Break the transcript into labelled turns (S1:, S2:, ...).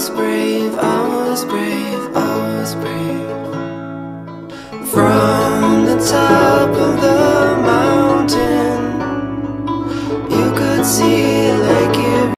S1: was brave, I was brave, I was brave. From the top of the